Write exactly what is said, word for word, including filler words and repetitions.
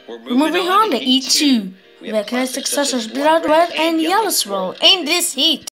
We're We're moving on to E two. We have class successors Blood Red and Yellow Swirl in this heat.